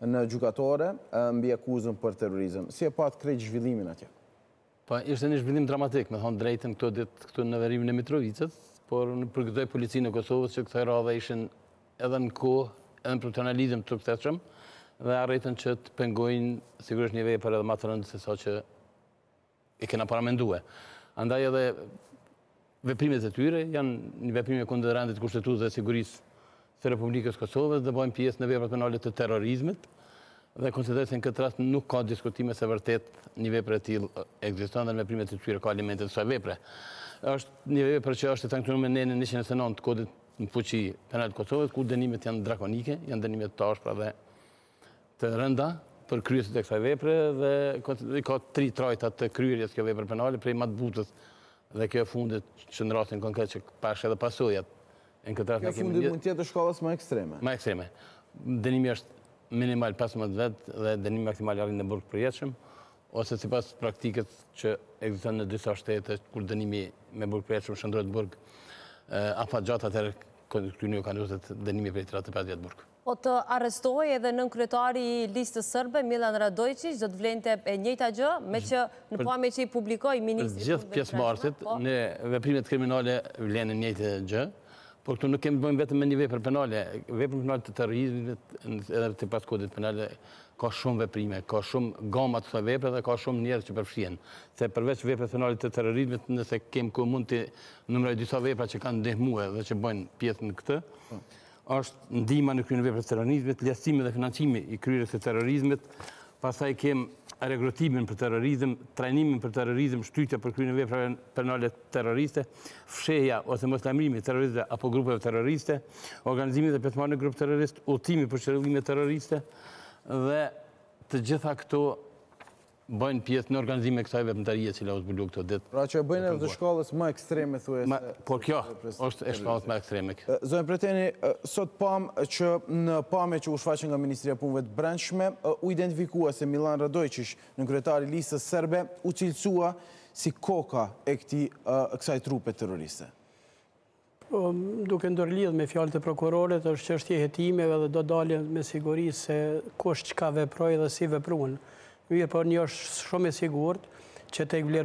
në gjykatore mbi akuzën për terrorizëm. Si e pat krejt zhvillimin atje? Po, ishte një zhvillim dramatik, me thonë drejtën këtu në verimin e Mitrovicës, por në përgëzoj policinë e Kosovës që këto radhe ishin edhe në kohë, edhe në profesionalizëm të suksesshëm, dhe arritën që të pengojnë sigurisht një vepër edhe më të rëndë se sa që i kena paramendue. Andaj edhe veprimet e tyre janë një veprime kundër rendit kushtetues dhe sigurisë së Republikës Kosovës dhe bëjnë pjesë në veprat penale të terrorizmit dhe konsideroj se në këtë rast nuk ka diskutime se vërtet një vepër e tillë ekziston dhe në veprimet e tyre ka elemente të kësaj vepre. Është një vepër që është e sankcionuar me nenën 109 të kodit në fuqi penal të Kosovës, ku dënimet janë drakonike, janë dënime të ashpra dhe të rënda për kryesit e kësaj vepre dhe ka 3 trajta të kryerjes kjo vepër penale prej matbutës dhe kjo e fundit që në rastin konkret që pash edhe pasojat. Kjo fundit mund tjetë shkallës më ekstreme? Më ekstreme. Dënimi është minimal 15 vetë dhe dënimi maksimal arrin në burg përjetshëm, ose sipas praktikës që ekziston në disa shtete kur dënimi me burg përjetshëm shndrohet në burg afatgjatë atëherë këtu kanë rrugë dënimi prej 35 vjet burg. Po të arrestohej edhe nën kryetari i listës sërbe, Milan Radojičić, do të vlente e njëjta gjë, me që në pamje që i publikoi ministri. Gjithë pjesëmarrësit në veprimet kriminale vlen e njëjtë gjë. Por këtu nuk kemi të bëjmë vetëm me një vepër penale. Vepër penale të terrorizmit, edhe të pas kodit penale, ka shumë veprime, ka shumë gama të kësaj vepre dhe ka shumë njerëz që përfshihen. Se përveç veprës penale të terrorizmit, nëse kemi ku mund të numëroj disa vepra që kanë ndihmuar dhe që bëjnë pjesë në këtë, është ndihma në kryen e veprës terrorizmit, lehtësimi dhe financimi i kryerjes së terrorizmit, pastaj kemi regrutimin për terrorizëm, trajnimin për terrorizëm, shtytja për kryen e veprave penale terroriste, fshehja ose moslajmërimi terroriste apo grupeve terroriste, organizimi dhe pjesëmarrja në grup terrorist, udhëtimi për qëllime terroriste dhe të gjitha këto bëjnë pjesë në organizime kësaj veprimtarie që u zbulu këto ditë. Pra që bëjnë edhe të shkallës më ekstreme thuajse. Por kjo është e shkallës më ekstreme. Zoti Preteni, sot pam që në pamje që u shfaqën nga Ministria e Punëve të Brendshme, u identifikua se Milan Radojičić, në kryetari i listës serbe, u cilësua si koka e kësaj trupe terroriste. Duke ndërlidh me fjalët e prokurorit, është çështje hetimeve dhe do dalin me siguri se kush çka veproi dhe si vepruan. Mirë, por një është shumë e sigurt që tek vlerë